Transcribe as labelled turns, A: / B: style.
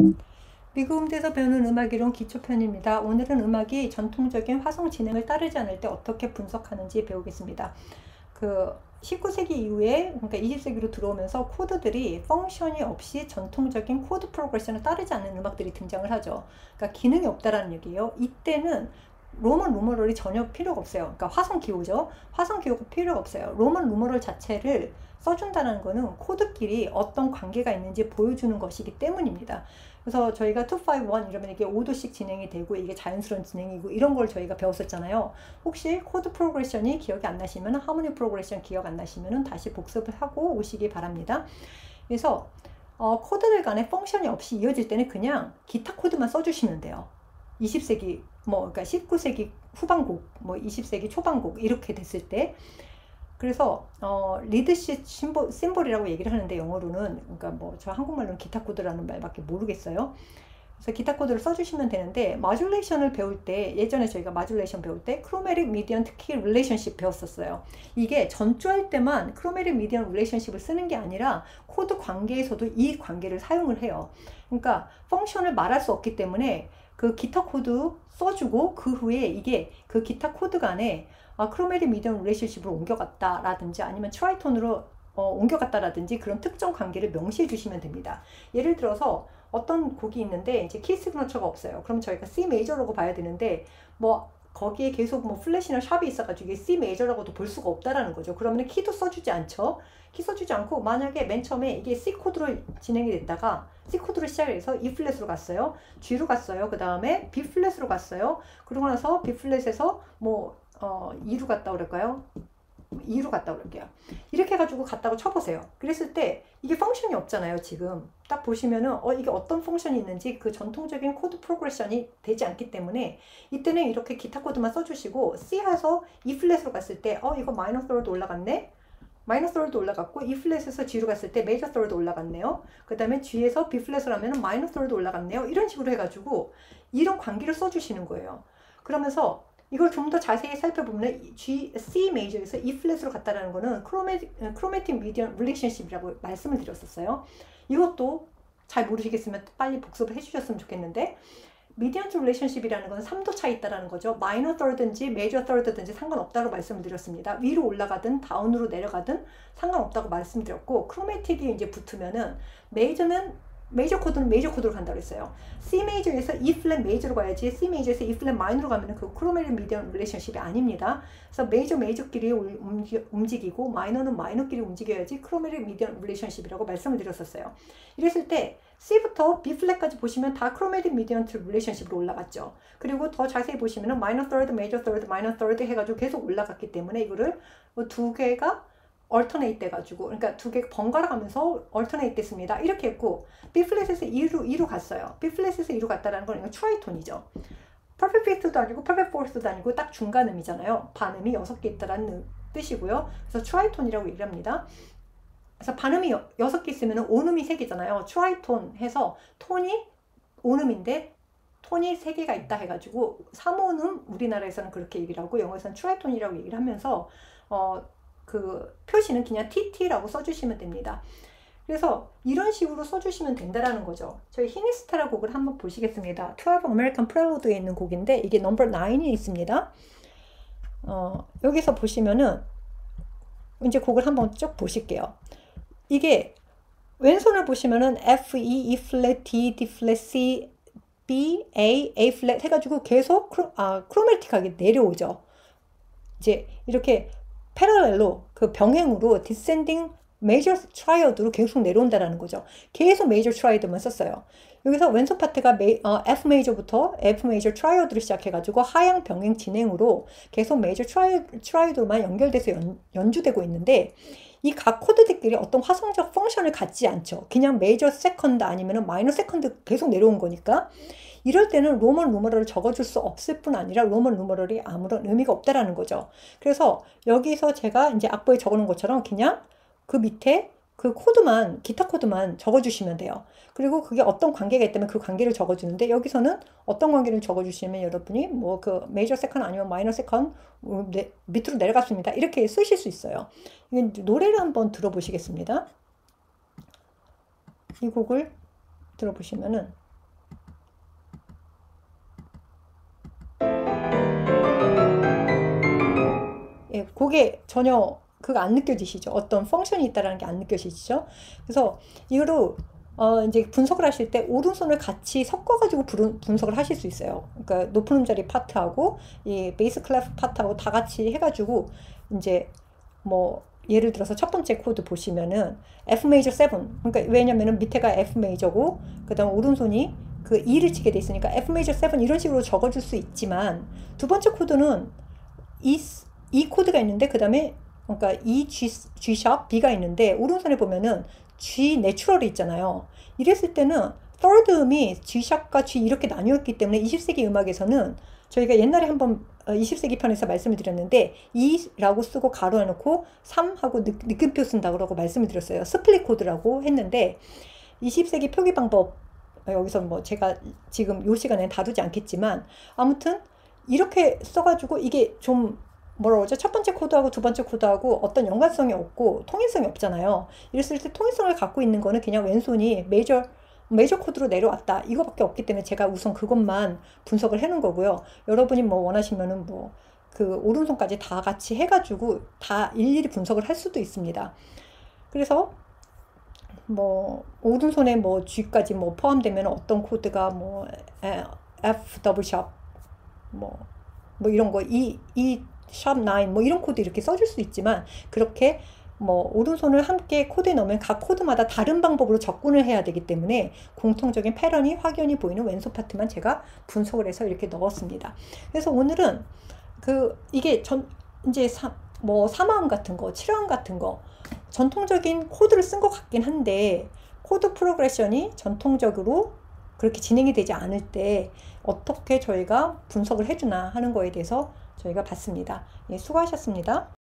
A: 미국 음대에서 배우는 음악 이론 기초편입니다. 오늘은 음악이 전통적인 화성 진행을 따르지 않을 때 어떻게 분석하는지 배우겠습니다. 19세기 이후에, 그러니까 20세기로 들어오면서 코드들이 펑션이 없이 전통적인 코드 프로그레션을 따르지 않는 음악들이 등장을 하죠. 그러니까 기능이 없다라는 얘기예요. 이때는 로먼 누머럴이 전혀 필요가 없어요. 그러니까 화성 기호죠. 화성 기호가 필요가 없어요. 로먼 누머럴 자체를 써준다는 거는 코드끼리 어떤 관계가 있는지 보여주는 것이기 때문입니다. 그래서 저희가 251 이러면 이게 5도씩 진행이 되고 이게 자연스러운 진행이고 이런 걸 저희가 배웠었잖아요. 혹시 코드 프로그레션이 기억이 안 나시면 하모니 프로그레션 기억 안 나시면 다시 복습을 하고 오시기 바랍니다. 그래서 코드들 간에 펑션이 없이 이어질 때는 그냥 기타 코드만 써주시면 돼요. 20세기 그러니까 19세기 후반곡 20세기 초반곡 이렇게 됐을 때, 그래서 리드십 심볼이라고 얘기를 하는데 영어로는, 그러니까 저 한국말로는 기타 코드라는 말밖에 모르겠어요. 그래서 기타 코드를 써주시면 되는데, 마듈레이션을 배울 때, 예전에 저희가 마듈레이션 배울 때 크로매틱 미디언 키 릴레이션십 배웠었어요. 이게 전주할 때만 크로매틱 미디언 릴레이션십을 쓰는 게 아니라 코드 관계에서도 이 관계를 사용을 해요. 그러니까 펑션을 말할 수 없기 때문에 그 기타 코드 써주고 그 후에 이게 그 기타 코드 간에 크로매틱 미디언 릴레이션십으로 옮겨갔다라든지 아니면 트라이톤으로 옮겨갔다라든지 그런 특정 관계를 명시해 주시면 됩니다. 예를 들어서 어떤 곡이 있는데 이제 키 시그너처가 없어요. 그럼 저희가 C 메이저라고 봐야 되는데 거기에 계속 플랫이나 샵이 있어가지고 이게 C 메이저라고도 볼 수가 없다라는 거죠. 그러면 키도 써주지 않죠. 키 써주지 않고 만약에 맨 처음에 이게 C 코드로 진행이 됐다가 C 코드로 시작해서 E 플랫으로 갔어요. G로 갔어요. 그 다음에 B 플랫으로 갔어요. 그러고 나서 B 플랫에서 E로 갔다 그럴까요? 2로 갔다 그럴게요. 이렇게 해가지고 갔다고 쳐보세요. 그랬을 때 이게 펑션이 없잖아요. 지금 딱 보시면은 이게 어떤 펑션이 있는지 그 전통적인 코드 프로그레션이 되지 않기 때문에 이때는 이렇게 기타 코드만 써주시고 C에서 E 플랫으로 갔을 때 이거 마이너 서드 올라갔네. 마이너 서드 올라갔고 E 플랫에서 G로 갔을 때 메이저 서드 올라갔네요. 그 다음에 G에서 B 플랫으로 하면은 마이너 서드 올라갔네요. 이런 식으로 해가지고 이런 관계를 써주시는 거예요. 그러면서 이걸 좀 더 자세히 살펴보면 C 메이저에서 E 플랫으로 갔다라는 거는 크로매틱 미디언 릴레이션십이라고 말씀을 드렸었어요. 이것도 잘 모르시겠으면 빨리 복습을 해주셨으면 좋겠는데, 미디언 릴레이션십이라는 건 3도 차이 있다라는 거죠. 마이너 서드든지 메이저 서드든지 상관없다고 말씀을 드렸습니다. 위로 올라가든 다운으로 내려가든 상관없다고 말씀드렸고, 크로매틱이 이제 붙으면은 메이저 코드는 메이저 코드로 간다고 했어요. C 메이저에서 E 플랫 메이저로 가야지 C 메이저에서 E 플랫 마이너로 가면은 그 크로매틱 미디언 릴레이션십이 아닙니다. 그래서 메이저끼리 움직이고 마이너는 마이너끼리 움직여야지 크로매틱 미디언 릴레이션십이라고 말씀을 드렸었어요. 이랬을 때 C부터 B 플랫까지 보시면 다 크로매틱 미디언 릴레이션십으로 올라갔죠. 그리고 더 자세히 보시면은 마이너 서드, 메이저 서드, 마이너 서드 해가지고 계속 올라갔기 때문에 이거를 두 개가 얼터네이트 돼가지고, 그러니까 두 개 번갈아 가면서 얼터네이트 됐습니다. 이렇게 했고, B 플랫에서 2로 갔어요. B 플랫에서 2로 갔다라는 건 이거 트라이톤이죠. 퍼펙트 피프트도 아니고 퍼펙트 포스트도 아니고 딱 중간음이잖아요. 반음이 6개 있다라는 뜻이고요. 그래서 트라이톤이라고 얘기를 합니다. 그래서 반음이 6개 있으면 온음이 3개잖아요. 트라이톤 해서 톤이 온음인데 톤이 3개가 있다 해가지고 3온음, 우리나라에서는 그렇게 얘기를 하고 영어에서는 트라이톤이라고 얘기를 하면서 그 표시는 그냥 TT라고 써주시면 됩니다. 그래서 이런 식으로 써주시면 된다라는 거죠. 저희 히니스타라 곡을 한번 보시겠습니다. 12 American Prelude에 있는 곡인데 이게 넘버 9이 있습니다. 여기서 보시면은 이제 곡을 한번 쭉 보실게요. 이게 왼손을 보시면은 F, E, E 플랫, D, D 플랫, C, B, A, A 플랫 해가지고 계속 크로매틱하게 내려오죠. 이제 이렇게 패러렐로 그 병행으로 디센딩 메이저 트라이어드로 계속 내려온다라는 거죠. 계속 메이저 트라이어드만 썼어요. 여기서 왼손 파트가 F 메이저부터 F 메이저 트라이어드로 시작해가지고 하향 병행 진행으로 계속 메이저 트라이어드로만 연결돼서 연주되고 있는데, 이 각 코드들끼리 어떤 화성적 펑션을 갖지 않죠. 그냥 메이저 세컨드 아니면 마이너 세컨드 계속 내려온 거니까. 이럴 때는 로먼 누머럴을 적어줄 수 없을 뿐 아니라 로먼 누머럴이 아무런 의미가 없다라는 거죠. 그래서 여기서 제가 이제 악보에 적어놓은 것처럼 그냥 그 밑에 그 코드만, 기타 코드만 적어주시면 돼요. 그리고 그게 어떤 관계가 있다면 그 관계를 적어주는데, 여기서는 어떤 관계를 적어주시면 여러분이 그 메이저 세컨 아니면 마이너 세컨 밑으로 내려갔습니다. 이렇게 쓰실 수 있어요. 이건 노래를 한번 들어보시겠습니다. 이 곡을 들어보시면은 예, 그게 전혀 그거 안 느껴지시죠? 어떤 펑션이 있다라는 게 안 느껴지시죠? 그래서 이거로 이제 분석을 하실 때 오른손을 같이 섞어가지고 분석을 하실 수 있어요. 그러니까 높은 음자리 파트하고 이 베이스 클래프 파트하고 다 같이 해가지고 이제 뭐 예를 들어서 첫 번째 코드 보시면은 F 메이저 7. 그러니까 왜냐면은 밑에가 F 메이저고 그다음 오른손이 그 E를 치게 돼 있으니까 F 메이저 7 이런 식으로 적어줄 수 있지만 두 번째 코드는 E 코드가 있는데 그다음에 그러니까 E G 샵 B가 있는데 오른손에 보면은 G 내추럴이 있잖아요. 이랬을 때는 third 음이 G 샵과 G 이렇게 나뉘었기 때문에 20세기 음악에서는 저희가 옛날에 한번 20세기 편에서 말씀을 드렸는데 2라고 쓰고 가로 해놓고 3하고 느낌표 쓴다고 말씀을 드렸어요. 스플릿 코드라고 했는데 20세기 표기 방법 여기서 뭐 제가 지금 요 시간에 다루지 않겠지만 아무튼 이렇게 써가지고 이게 좀 뭐라고 그러죠? 첫 번째 코드하고 두 번째 코드하고 어떤 연관성이 없고 통일성이 없잖아요. 이랬을 때 통일성을 갖고 있는 거는 그냥 왼손이 메이저 코드로 내려왔다. 이거밖에 없기 때문에 제가 우선 그것만 분석을 해놓은 거고요. 여러분이 뭐 원하시면은 뭐 그 오른손까지 다 같이 해가지고 다 일일이 분석을 할 수도 있습니다. 그래서 뭐 오른손에 뭐 G까지 뭐 포함되면 어떤 코드가 뭐 F 더블 샵 뭐 이런 거 E 샵 9 뭐 이런 코드 이렇게 써줄 수 있지만 그렇게 뭐 오른손을 함께 코드에 넣으면 각 코드마다 다른 방법으로 접근을 해야 되기 때문에 공통적인 패턴이 확연히 보이는 왼손 파트만 제가 분석을 해서 이렇게 넣었습니다. 그래서 오늘은 이게 이제 4마음 같은 거, 7화음 같은 거 전통적인 코드를 쓴 것 같긴 한데 코드 프로그레션이 전통적으로 그렇게 진행이 되지 않을 때 어떻게 저희가 분석을 해주나 하는 거에 대해서 저희가 봤습니다. 예, 수고하셨습니다.